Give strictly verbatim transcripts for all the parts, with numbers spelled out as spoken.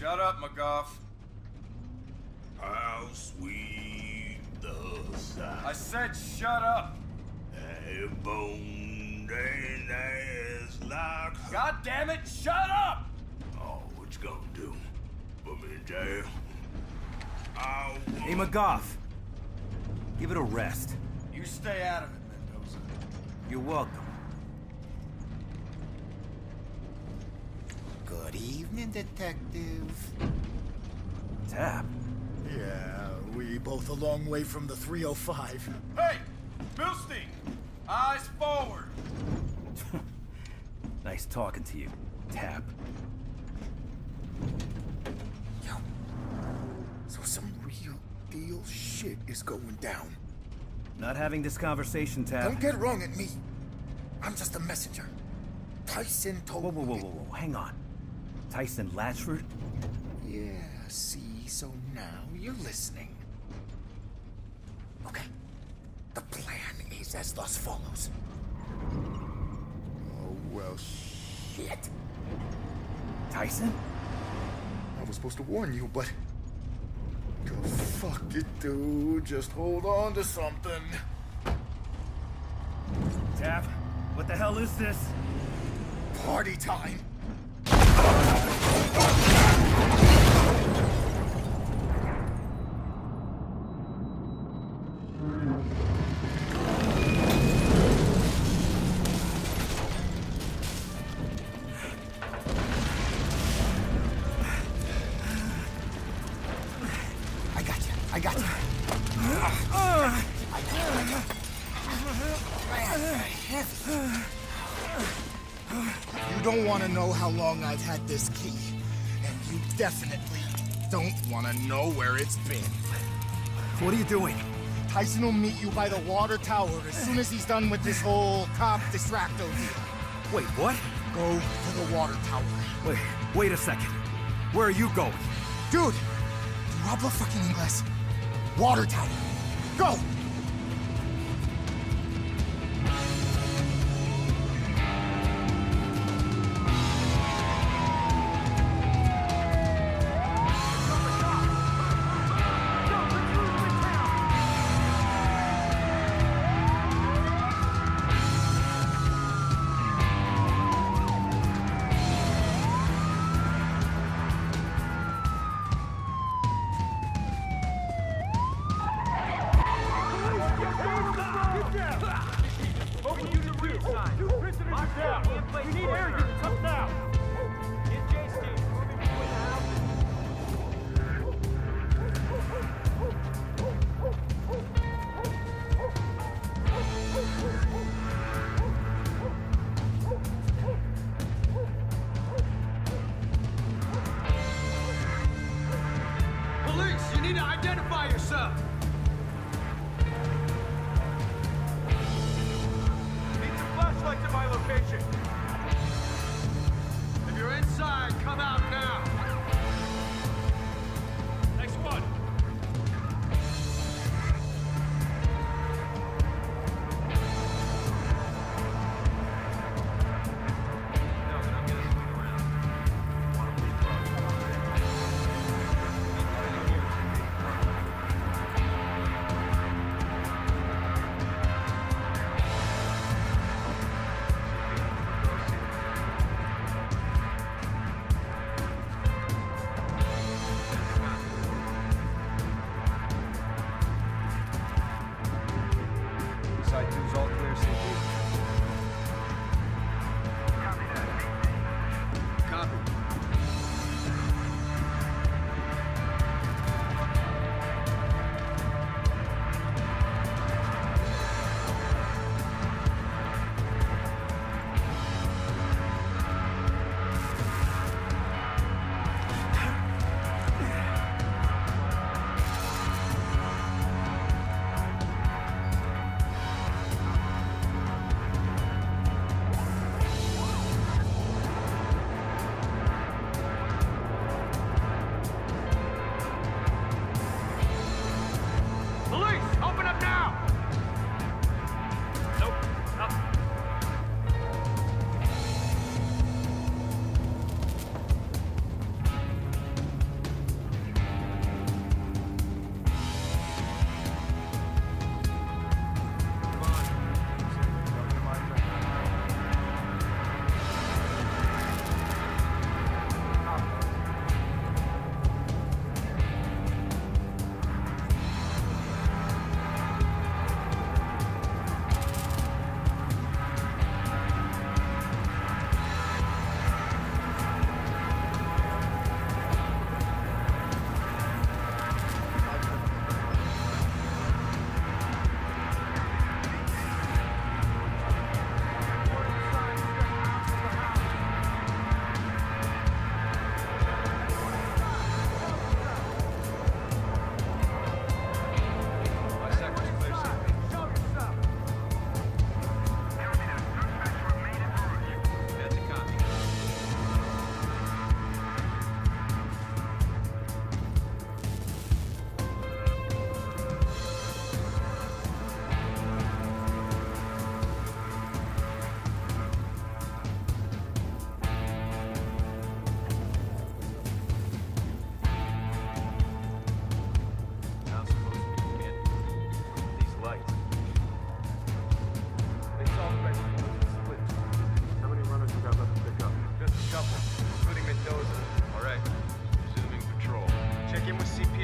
Shut up, McGough. How sweet the sound. I said shut up. A bone and ass like her. God damn it, shut up! Oh, what you gonna do? Put me in jail? I Hey, McGough. Give it a rest. You stay out of it, Mendoza. You're welcome. Good evening, Detective. Tap. Yeah, we both a long way from the three oh five. Hey! Milstein! Eyes forward! Nice talking to you, Tap. Yo. So some real deal shit is going down. Not having this conversation, Tap. Don't get wrong at me. I'm just a messenger. Tyson told Whoa, whoa, whoa, me... whoa, whoa, hang on. Tyson Latchford? Yeah, see, so now you're listening. Okay. The plan is as thus follows. Oh, well, shit. Tyson? I was supposed to warn you, but... Go fuck it, dude. Just hold on to something. Tap, what the hell is this? Party time! I got you. I got you. You don't want to know how long I've had this key, and you definitely don't want to know where it's been. What are you doing? Tyson will meet you by the water tower as soon as he's done with this whole cop distracto deal. Wait, what? Go to the water tower. Wait, wait a second. Where are you going? Dude, you habla fucking English. Water tower. Go!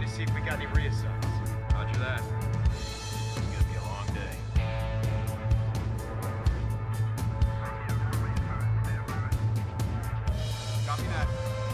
see if we got any reassigns. Roger that. It's gonna be a long day. Copy that.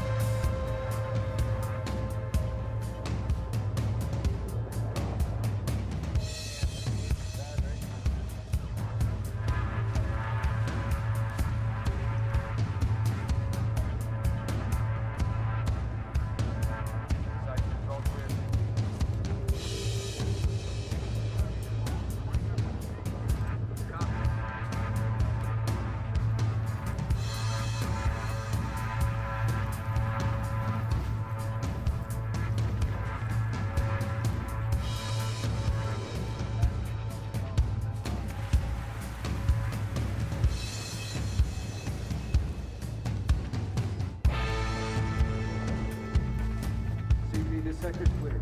Sector clear.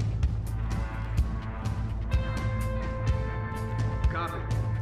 Copy.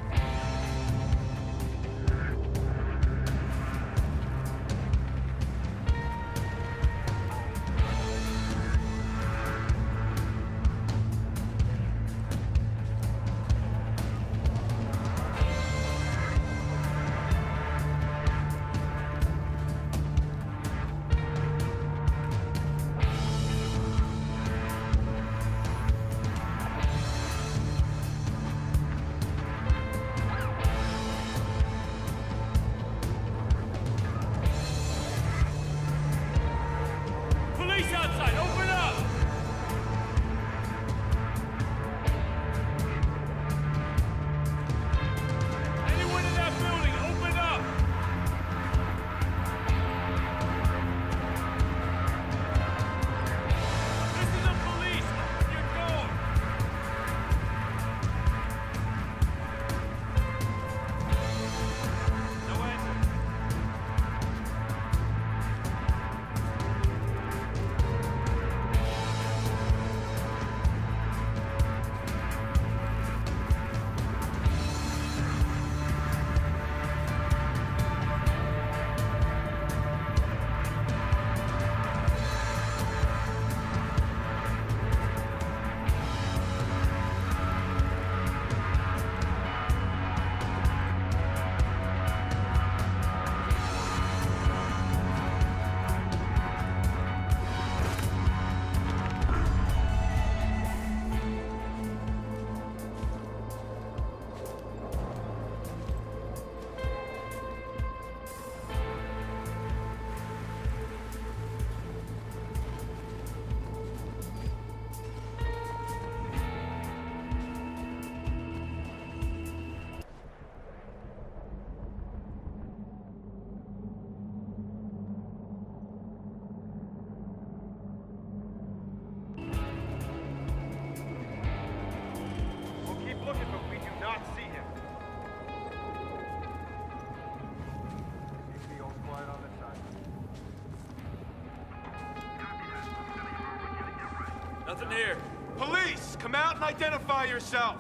Nothing here. Police, come out and identify yourself.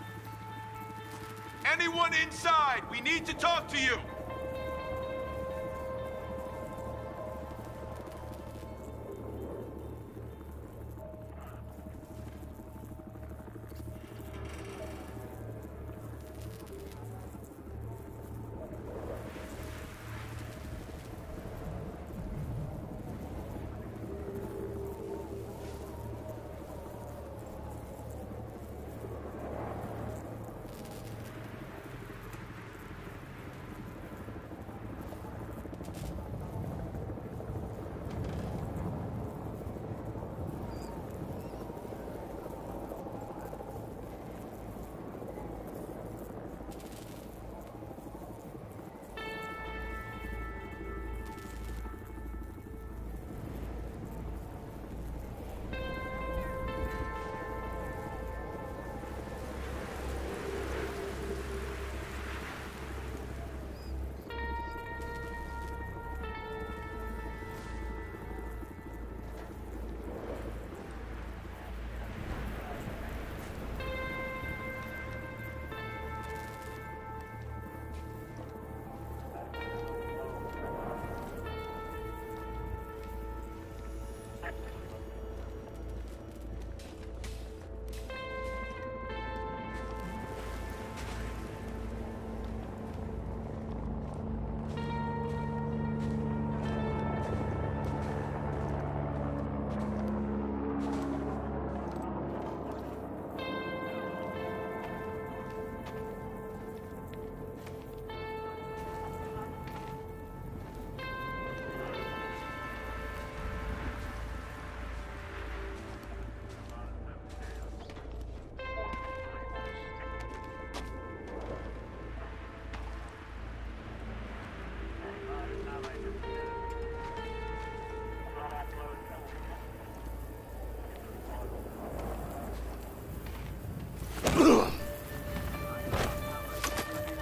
Anyone inside? We need to talk to you.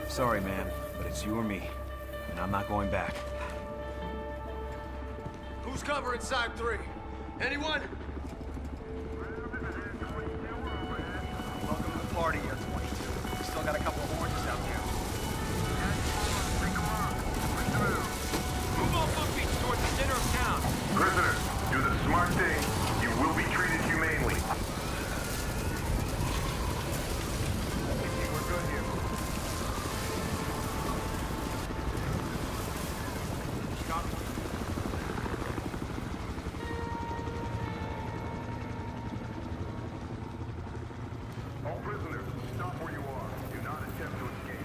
Sorry, man, but it's you or me. And I'm not going back. Who's covering side three? Anyone? Welcome to the party, Year twenty-two. We still got a couple of oranges out there. Move all foot beats towards the center of town. Prisoners, do the smart thing. You will be treated humanely. We're good here. Copy. All prisoners, stop where you are. Do not attempt to escape.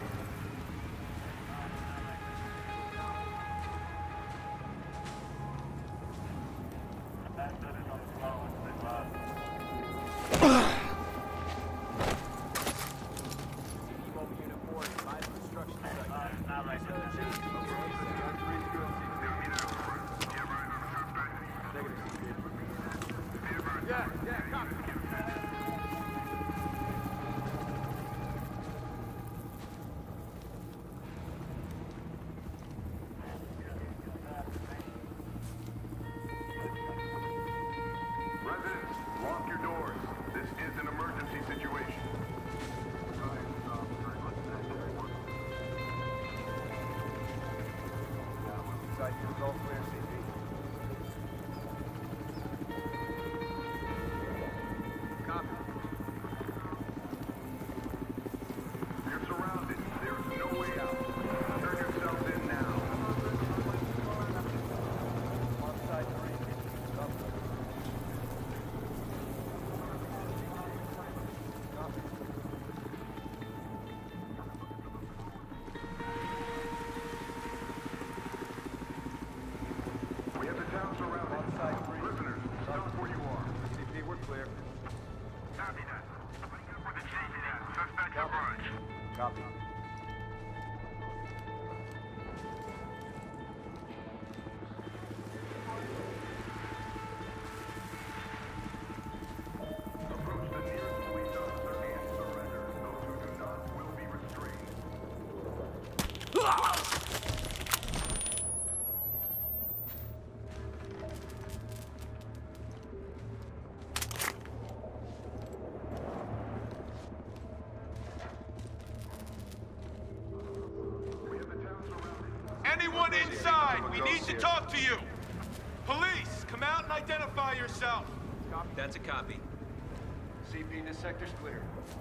Yeah, yeah, copy. Residents, lock your doors. This is an emergency situation. Side two is all clear, C P. Copy. You're surrounded. There's no way out. Turn yourselves in now. On side three. Up. Copy. We have the town surrounded. On side three. Prisoners, stop where you are. C P, we're clear. Copy that. For the change that. Suspect approach. Copy. Approach the nearest police officer and surrender. Those who do not will be restrained. We have the town surrounded. Anyone inside? We need to talk to you. Police, come out and identify yourself. Copy. That's a copy. C P, this sector's clear.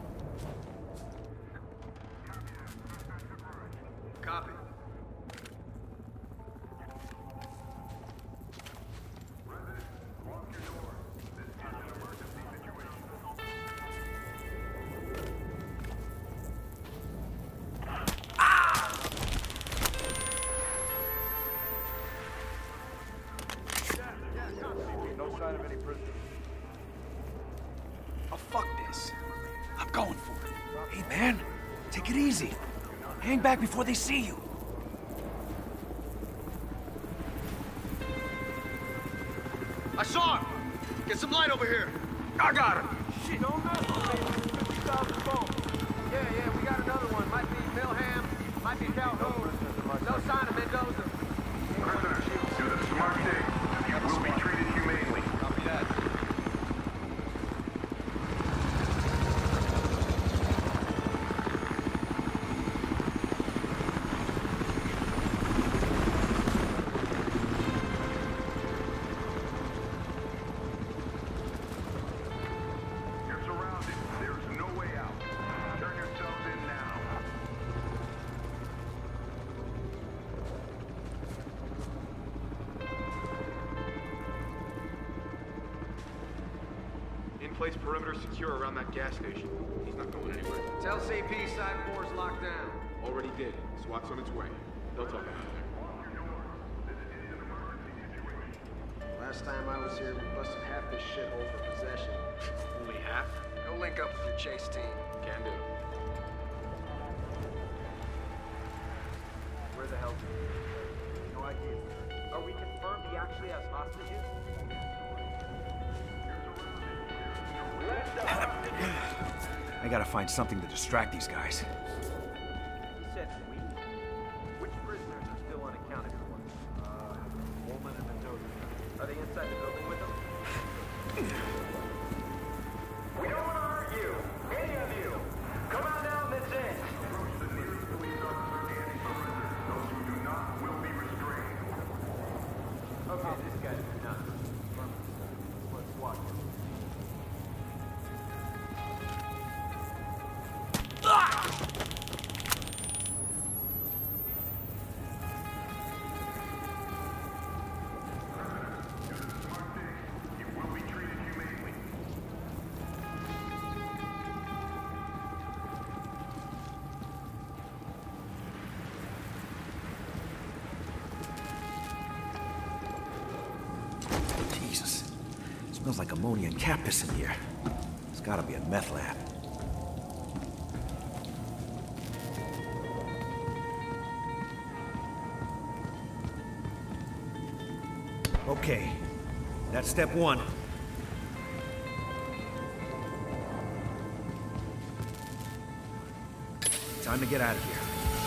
Copy. Residents, lock your doors. This is an emergency situation. No sign of any prisoners. Oh, fuck this. I'm going for it. Hey, man, take it easy. Hang back before they see you. I saw him. Get some light over here. I got him. Shit, don't mess with me. fifty thousand volts. Yeah, yeah, we got another one. Might be Milham, might be Calhoun. No sign of Mendoza. Prisoners, do the smart thing. You will be treated humanely. Copy that. You're surrounded. There's no way out. Turn yourselves in now. In-place perimeter secure around that gas station. He's not going anywhere. Tell C P side four's locked down. Already did. SWAT's on its way. They'll talk about it. Last time I was here, we busted half this shithole for possession. Only half? Go link up with your chase team. Can do. Where the hell do you? No idea. Are we confirmed he actually has hostages? I gotta find something to distract these guys. He said Smells like ammonia and cat piss in here. It's gotta be a meth lab. Okay, that's step one. Time to get out of here.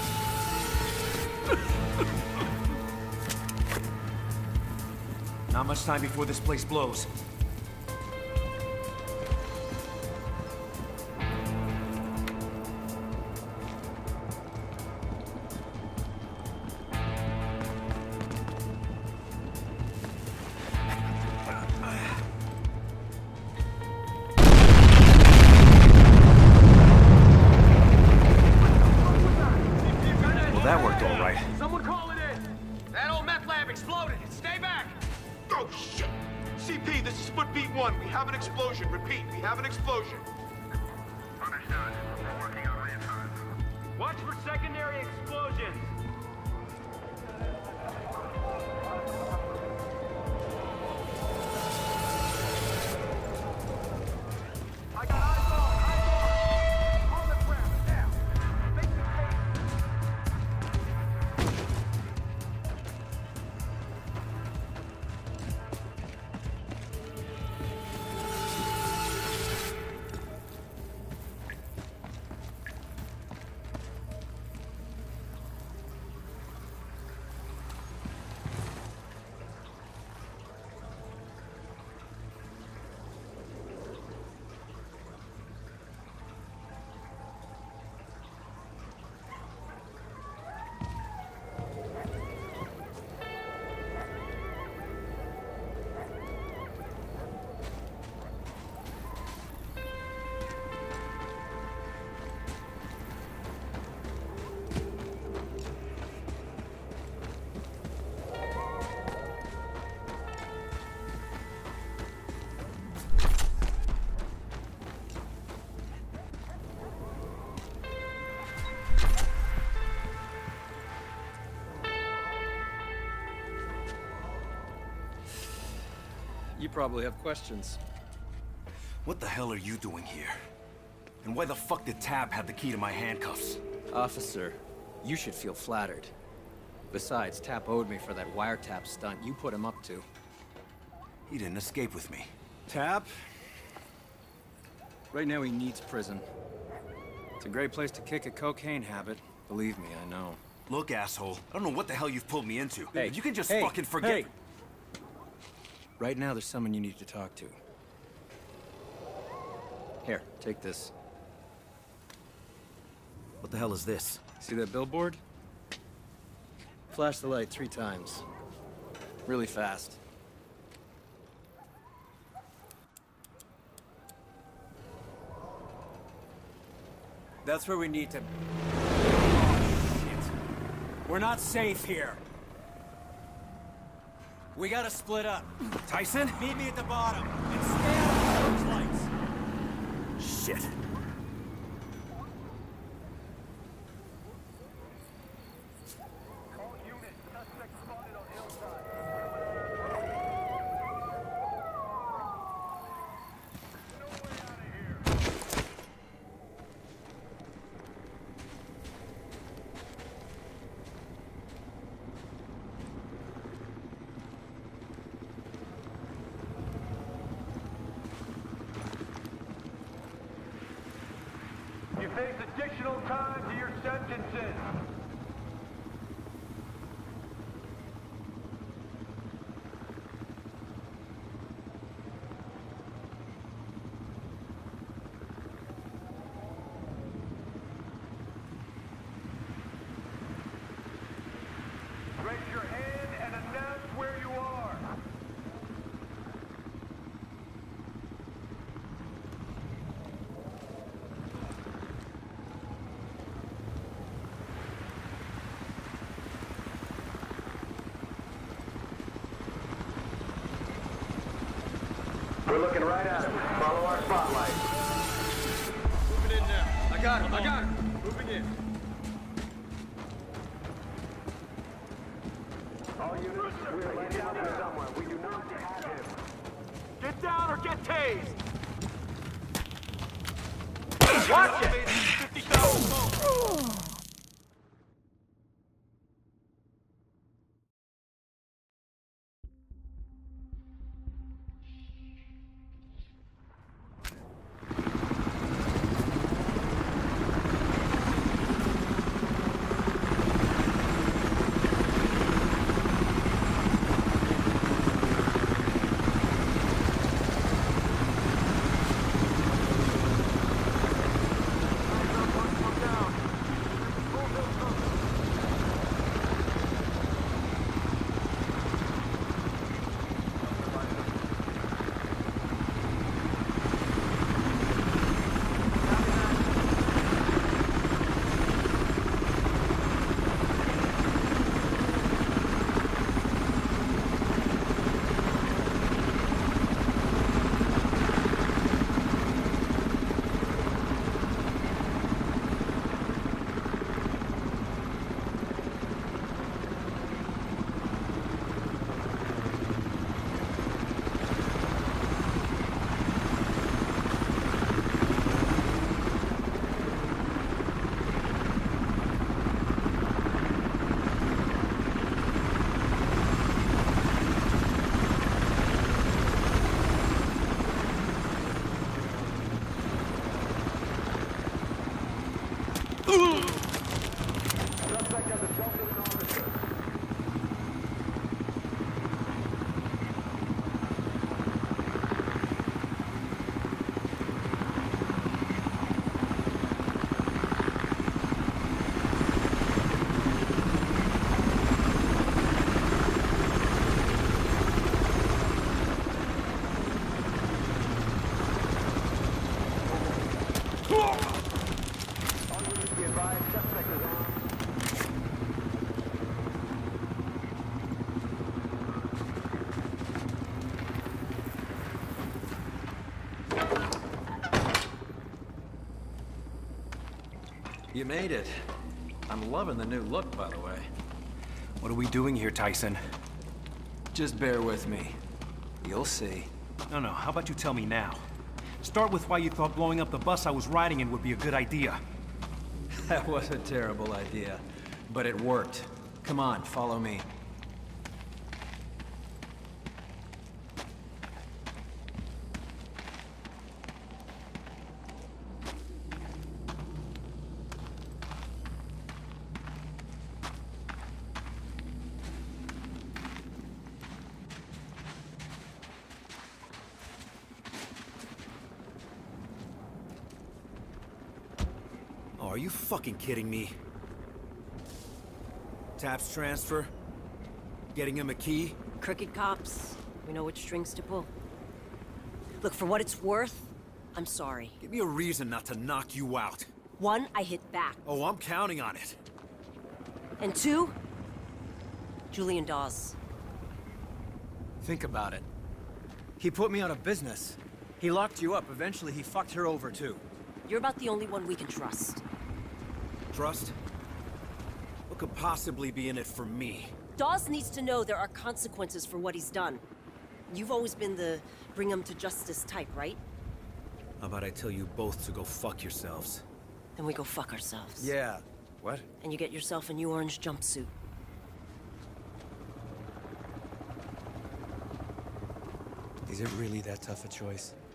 Not much time before this place blows. That worked all right. Someone call it in! That old meth lab exploded! Stay back! Oh, shit! C P, this is Footbeat one. We have an explosion. Repeat, we have an explosion. Understood. We're working on reinforcements. Watch for secondary explosions! I got eyeball! Eyeball! On the ground, now! Make the You probably have questions. What the hell are you doing here? And why the fuck did Tab have the key to my handcuffs? Officer, you should feel flattered. Besides, Tap owed me for that wiretap stunt you put him up to. He didn't escape with me. Tap? Right now he needs prison. It's a great place to kick a cocaine habit. Believe me, I know. Look, asshole, I don't know what the hell you've pulled me into. Hey, you can just hey, fucking forget. hey. Right now, there's someone you need to talk to. Here, take this. What the hell is this? See that billboard? Flash the light three times. Really fast. That's where we need to... Oh, shit. We're not safe here. We gotta split up. Tyson? Meet me at the bottom, and stay out of the searchlights. Shit. All units, suspect spotted on hillside. No way out of here. You face additional time to your sentences. Raise your hand and announce where you are. We're looking right at him. Follow our spotlight. Moving in now. I got him, I got him. Moving in. All units, we're landing up here somewhere. We do not have him. Get down or get tased! Watch it! fifty thousand volts. You made it. I'm loving the new look, by the way. What are we doing here, Tyson? Just bear with me. You'll see. No, no, how about you tell me now? Start with why you thought blowing up the bus I was riding in would be a good idea. That was a terrible idea, but it worked. Come on, follow me. Oh, are you fucking kidding me? Taps transfer? Getting him a key? Crooked cops. We know which strings to pull. Look, for what it's worth, I'm sorry. Give me a reason not to knock you out. One, I hit back. Oh, I'm counting on it. And two, Julian Dawes. Think about it. He put me out of business. He locked you up. Eventually, he fucked her over, too. You're about the only one we can trust. Trust? What could possibly be in it for me? Dawes needs to know there are consequences for what he's done. You've always been the bring him to justice type, right? How about I tell you both to go fuck yourselves? Then we go fuck ourselves. Yeah. What? And you get yourself a new orange jumpsuit. Is it really that tough a choice?